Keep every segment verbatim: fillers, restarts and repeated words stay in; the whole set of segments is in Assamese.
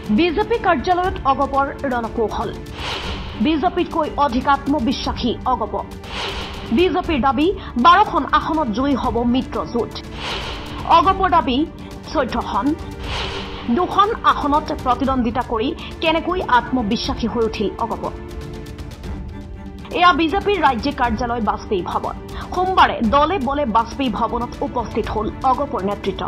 বিজেপি কাৰ্যালয়ত অগপৰ ৰণকৌশল বিজেপিতকৈ অধিক আত্মবিশ্বাসী অগপ বিজেপিৰ দাবী বাৰখন আসনত জয়ী হ'ব মিত্ৰজোঁট অগপৰ দাবী চৈধ্যখন দুখন আসনত প্ৰতিদ্বন্দ্বিতা কৰি কেনেকৈ আত্মবিশ্বাসী হৈ উঠিল অগপ এয়া বিজেপিৰ ৰাজ্যিক কাৰ্যালয় বাজপেয়ী ভৱন সোমবাৰে দলে বলে বাজপেয়ী ভৱনত উপস্থিত হ'ল অগপৰ নেতৃত্ব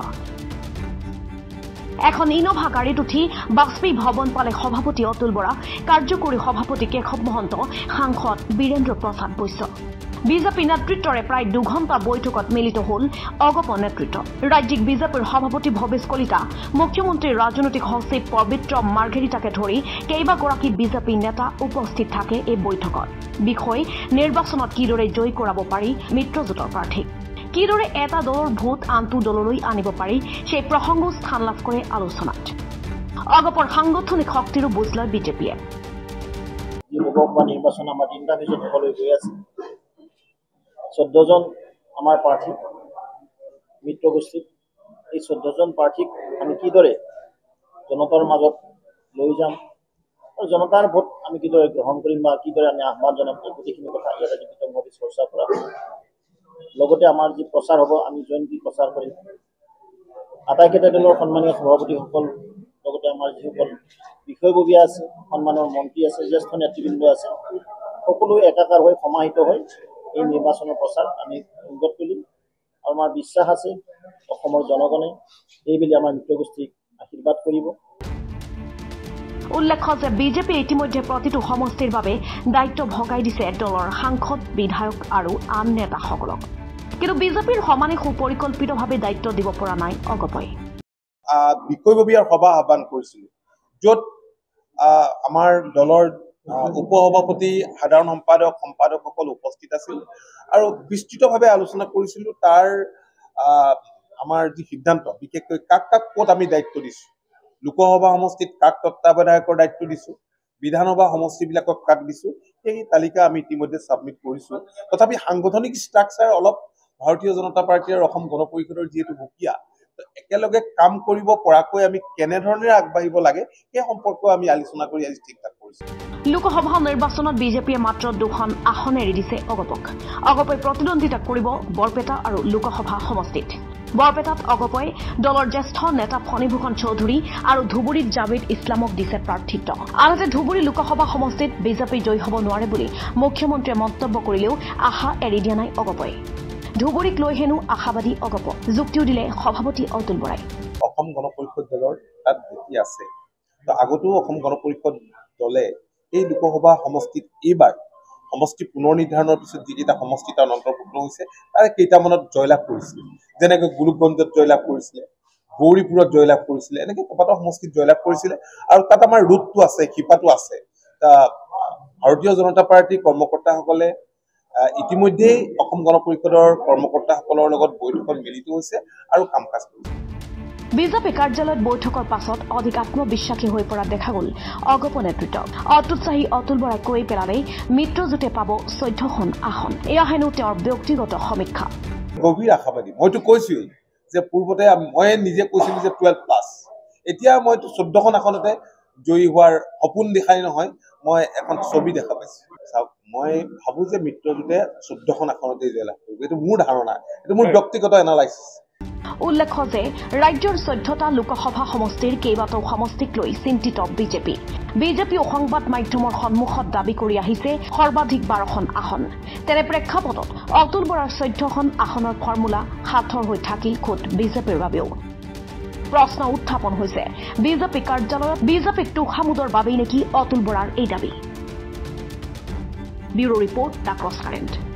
এখন ইনোভা গাড়ীত উঠি বাজপেয়ী ভৱন পালে সভাপতি অতুল বৰা কাৰ্যকৰী সভাপতি কেশৱ মহন্ত সাংসদ বীৰেন্দ্ৰ প্ৰসাদ বৈশ্য বিজেপি নেতৃত্বৰে প্ৰায় দুঘণ্টা বৈঠকত মিলিত হ'ল অগপ নেতৃত্ব ৰাজ্যিক বিজেপিৰ সভাপতি ভৱেশ কলিতা মুখ্যমন্ত্ৰীৰ ৰাজনৈতিক সচিব পবিত্ৰ মাৰ্ঘেৰিটাকে ধৰি কেইবাগৰাকী বিজেপি নেতা উপস্থিত থাকে এই বৈঠকত বিষয় নিৰ্বাচনত কিদৰে জয়ী কৰাব পাৰি মিত্ৰজোঁটৰ প্ৰাৰ্থীক কিদৰে এটা দলৰ ভোট আনটো দললৈ আনিব পাৰি সেই প্ৰসংগ স্থান লাভ কৰে আলোচনাত অগপৰ সাংগঠনিক শক্তিৰো বুজ লয় বিজেপিয়ে নিৰ্বাচন আমাৰ তিনিটা ভিতৰত সকলোৱে গৈ আছে চৈধ্যজন আমাৰ প্ৰাৰ্থী মিত্ৰ গোষ্ঠী এই চৈধ্যজন প্ৰাৰ্থীক আমি কিদৰে জনতাৰ মাজত লৈ যাম আৰু জনতাৰ ভোট আমি কিদৰে গ্ৰহণ কৰিম বা কিদৰে আমি আহ্বান জনাম এই গোটেইখিনি কথা ইয়াত আজি বিতংভাৱে চৰ্চা কৰা লগতে আমাৰ যি প্ৰচাৰ হ'ব আমি জয়ন্তী প্ৰচাৰ কৰিম আটাইকেইটা দলৰ সন্মানীয় সভাপতিসকল লগতে আমাৰ যিসকল বিষয়ববীয়া আছে সন্মানৰ মন্ত্ৰী আছে জ্যেষ্ঠ নেতৃবৃন্দ আছে সকলো একাকাৰ হৈ সমাহিত হৈ এই নিৰ্বাচনৰ প্ৰচাৰ আমি উন্নত কৰিম আৰু আমাৰ বিশ্বাস আছে অসমৰ জনগণে এইবেলি আমাৰ মিত্ৰগোষ্ঠীক আশীৰ্বাদ কৰিব উল্লেখ্য যে বিজেপি ইতিমধ্যে প্ৰতিটো সমষ্টিৰ বাবে দায়িত্ব ভগাই দিছে দলৰ সাংসদ বিধায়ক আৰু আন নেতাসকলক কিন্তু বিজেপিৰ সমানে সুপৰিকল্পিতভাৱে দায়িত্ব দিব পৰা নাই অগপই বিষয়ববীয়াৰ সভা আহ্বান কৰিছিল য'ত আমাৰ দলৰ উপসভাপতি সাধাৰণ সম্পাদক সম্পাদকসকল উপস্থিত আছিল আৰু বিস্তৃতভাৱে আলোচনা কৰিছিলোঁ তাৰ আমাৰ যি সিদ্ধান্ত বিশেষকৈ কাক কাক ক'ত আমি দায়িত্ব দিছোঁ লোকসভা সমষ্টিত কাক তত্ত্বাৱধায়কৰ দায়িত্ব দিছোঁ বিধানসভা সমষ্টিবিলাকক কাক দিছোঁ সেই তালিকা আমি ইতিমধ্যে ছাবমিট কৰিছোঁ তথাপি সাংগঠনিক ষ্ট্ৰাকচাৰ অলপ ভাৰতীয় জনতা পাৰ্টী আৰু অসম গণ পৰিষদৰ যিহেতু সুকীয়া একেলগে কাম কৰিব পৰাকৈ আমি কেনেধৰণে আগবাঢ়িব লাগে সেই সম্পৰ্কে আমি আলোচনা কৰি আজি ঠিক ঠাক কৰিছোঁ লোকসভা নিৰ্বাচনত বিজেপিয়ে মাত্ৰ দুখন আসন এৰি দিছে অগপক অগপই প্ৰতিদ্বন্দ্বিতা কৰিব বৰপেটা আৰু লোকসভা সমষ্টিত বৰপেটাত অগপই দলৰ জ্যেষ্ঠ নেতা ফণীভূষণ চৌধুৰী আৰু ধুবুৰীত জাভেদ ইছলামক দিছে প্ৰাৰ্থিত্ব আনহাতে ধুবুৰী লোকসভা সমষ্টিত বিজেপি জয়ী হ'ব নোৱাৰে বুলি মুখ্যমন্ত্ৰীয়ে মন্তব্য কৰিলেও আশা এৰি দিয়া নাই অগপই ধুবুৰীক লৈ হেনো আশাবাদী অগপ যুক্তিও দিলে সভাপতি অতুল বৰাই অসম গণ পৰিষদ দলৰ তাত ভেটি আছে তো আগতেও অসম গণ পৰিষদ দলে এই লোকসভা সমষ্টিত এইবাৰ সমষ্টি পুনৰ নিৰ্ধাৰণৰ পিছত যিকেইটা সমষ্টি তাত অন্তৰ্ভুক্ত হৈছে তাৰে কেইটামানত জয়লাভ কৰিছিল যেনেকৈ গোলোকগঞ্জত জয়লাভ কৰিছিলে গৌৰীপুৰত জয়লাভ কৰিছিলে এনেকৈ কেইবাটাও সমষ্টিত জয়লাভ কৰিছিলে আৰু তাত আমাৰ ৰুটটো আছে শিপাটো আছে ভাৰতীয় জনতা পাৰ্টীৰ কৰ্মকৰ্তাসকলে ইতিমধ্যেই অসম গণ পৰিষদৰ কৰ্মকৰ্তাসকলৰ লগত বৈঠকত মিলিত হৈছে আৰু কাম কাজ কৰিছে বিজেপি কাৰ্যালয়ত বৈঠকৰ পাছত অধিক আত্মবিশ্বাসী হৈ পৰা দেখা গ'ল অগপ নেতৃত্ব অতুৎসাহী অতুল বৰাই কৈ পেলালে মিত্ৰজোঁটে পাব চৈধ্যখন আসন এয়া হেনো তেওঁৰ ব্যক্তিগত সমীক্ষা গভীৰ আশাবাদী মইতো কৈছোঁ যে পূৰ্বতে মই নিজে কৈছিলোঁ যে টুৱেলভ প্লাছ এতিয়া মইতো চৈধ্যখন আসনতে জয়ী হোৱাৰ সপোন দেখাই নহয় মই এখন ছবি দেখা পাইছোঁ চাওক মই ভাবোঁ যে মিত্ৰজোঁটে চৈধ্যখন আসনতে জয়লাভ কৰিব এইটো মোৰ ধাৰণা এইটো মোৰ ব্যক্তিগত এনালাইচিছ উল্লেখ্য যে ৰাজ্যৰ চৈধ্যটা লোকসভা সমষ্টিৰ কেইবাটাও সমষ্টিক লৈ চিন্তিত বিজেপি বিজেপিও সংবাদ মাধ্যমৰ সন্মুখত দাবী কৰি আহিছে সৰ্বাধিক বাৰখন আসন তেনে প্ৰেক্ষাপটত অতুল বৰাৰ চৈধ্যখন আসনৰ ফৰ্মুলা সাঁথৰ হৈ থাকিল খোদ বিজেপিৰ বাবেও প্ৰশ্ন উত্থাপন হৈছে বিজেপি কাৰ্যালয়ত বিজেপিক তোষামোদৰ বাবেই নেকি অতুল বৰাৰ এই দাবী bureau report the cross current